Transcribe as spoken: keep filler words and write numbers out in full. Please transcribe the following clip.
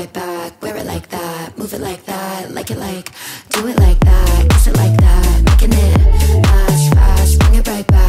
right back. Wear it like that, move it like that. Like it like, do it like that, kiss it like that. Making it last fast, bring it right back.